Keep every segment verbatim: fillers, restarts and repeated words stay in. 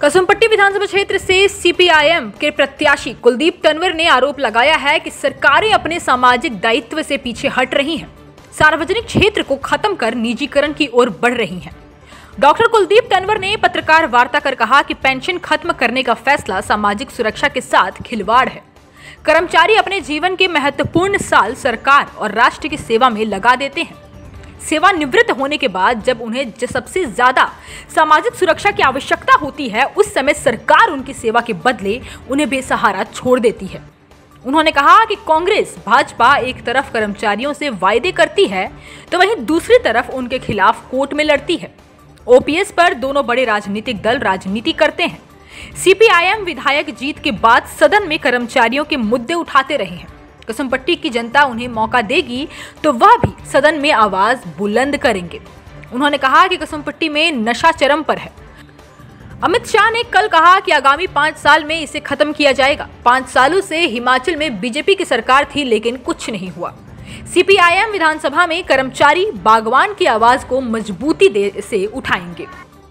कसुम्पट्टी विधानसभा क्षेत्र से सीपीआईएम के प्रत्याशी कुलदीप तंवर ने आरोप लगाया है कि सरकारें अपने सामाजिक दायित्व से पीछे हट रही हैं, सार्वजनिक क्षेत्र को खत्म कर निजीकरण की ओर बढ़ रही हैं। डॉक्टर कुलदीप तंवर ने पत्रकार वार्ता कर कहा कि पेंशन खत्म करने का फैसला सामाजिक सुरक्षा के साथ खिलवाड़ है। कर्मचारी अपने जीवन के महत्वपूर्ण साल सरकार और राष्ट्र की सेवा में लगा देते हैं। सेवानिवृत्त होने के बाद जब उन्हें सबसे ज्यादा सामाजिक सुरक्षा की आवश्यकता होती है, उस समय सरकार उनकी सेवा के बदले उन्हें बेसहारा छोड़ देती है। उन्होंने कहा कि कांग्रेस भाजपा एक तरफ कर्मचारियों से वायदे करती है तो वहीं दूसरी तरफ उनके खिलाफ कोर्ट में लड़ती है। ओपीएस पर दोनों बड़े राजनीतिक दल राजनीति करते हैं। सीपीआईएम विधायक जीत के बाद सदन में कर्मचारियों के मुद्दे उठाते रहे हैं। कसुम्पट्टी की जनता उन्हें मौका देगी तो वह भी सदन में आवाज बुलंद करेंगे। उन्होंने कहा कि कसुम्पट्टी में नशा चरम पर है। अमित शाह ने कल कहा कि आगामी पांच साल में इसे खत्म किया जाएगा। पांच सालों से हिमाचल में बीजेपी की सरकार थी लेकिन कुछ नहीं हुआ। सीपीआईएम विधानसभा में कर्मचारी बागवान की आवाज को मजबूती दे से उठाएंगे।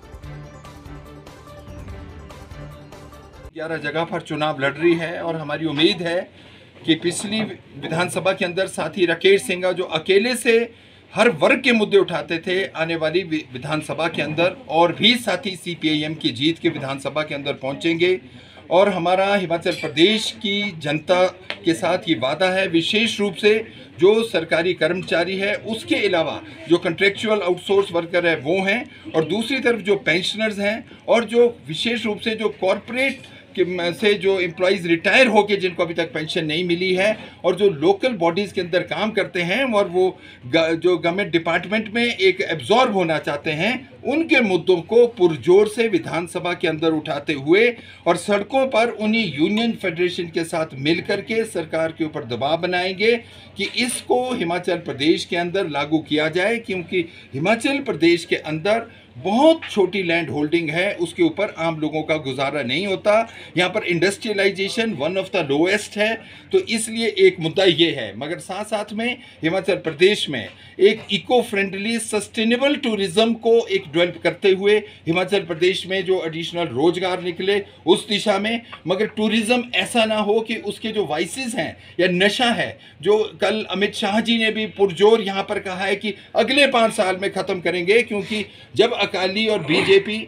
ग्यारह जगह पर चुनाव लड़ रही है और हमारी उम्मीद है कि पिछली विधानसभा के अंदर साथी राकेश सिंह जो अकेले से हर वर्ग के मुद्दे उठाते थे, आने वाली विधानसभा के अंदर और भी साथी सीपीआईएम की जीत के विधानसभा के अंदर पहुंचेंगे। और हमारा हिमाचल प्रदेश की जनता के साथ ये वादा है, विशेष रूप से जो सरकारी कर्मचारी है, उसके अलावा जो कॉन्ट्रेक्चुअल आउटसोर्स वर्कर है वो हैं, और दूसरी तरफ जो पेंशनर्स हैं और जो विशेष रूप से जो कॉरपोरेट कि से जो एम्प्लॉइज़ रिटायर होके जिनको अभी तक पेंशन नहीं मिली है, और जो लोकल बॉडीज़ के अंदर काम करते हैं और वो जो गवर्नमेंट डिपार्टमेंट में एक एब्जॉर्ब होना चाहते हैं, उनके मुद्दों को पुरजोर से विधानसभा के अंदर उठाते हुए और सड़कों पर उन्हीं यूनियन फेडरेशन के साथ मिलकर के सरकार के ऊपर दबाव बनाएंगे कि इसको हिमाचल प्रदेश के अंदर लागू किया जाए, क्योंकि हिमाचल प्रदेश के अंदर बहुत छोटी लैंड होल्डिंग है, उसके ऊपर आम लोगों का गुजारा नहीं होता। यहाँ पर industrialisation one of the lowest है, तो इसलिए एक मुद्दा ये है। मगर साथ साथ में हिमाचल प्रदेश में एक इको फ्रेंडली सस्टेनेबल टूरिज्म को एक डेवलप करते हुए हिमाचल प्रदेश में जो एडिशनल रोजगार निकले उस दिशा में, मगर टूरिज्म ऐसा ना हो कि उसके जो वाइसेस हैं या नशा है, जो कल अमित शाह जी ने भी पुरजोर यहाँ पर कहा है कि अगले पाँच साल में ख़त्म करेंगे, क्योंकि जब अकाली और बीजेपी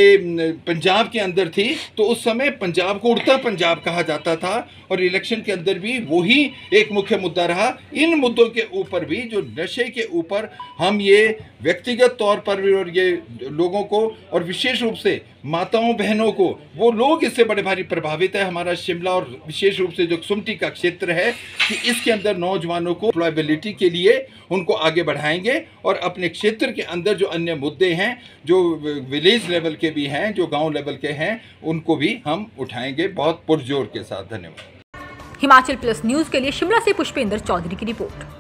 ये पंजाब के अंदर थी तो उस समय पंजाब को उड़ता पंजाब कहा जाता था, और इलेक्शन के अंदर भी वही एक मुख्य मुद्दा रहा। इन मुद्दों के ऊपर भी, जो नशे के ऊपर, हम ये व्यक्तिगत तौर पर भी और ये लोगों को और विशेष रूप से माताओं बहनों को, वो लोग इससे बड़े भारी प्रभावित है। हमारा शिमला और विशेष रूप से जो कसुम्पटी का क्षेत्र है कि इसके अंदर नौजवानों को एम्प्लॉयबिलिटी के लिए उनको आगे बढ़ाएंगे, और अपने क्षेत्र के अंदर जो अन्य मुद्दे हैं, जो विलेज लेवल के भी हैं, जो गांव लेवल के हैं, उनको भी हम उठाएंगे बहुत पुरजोर के साथ। धन्यवाद। हिमाचल प्लस न्यूज के लिए शिमला से पुष्पेंद्र चौधरी की रिपोर्ट।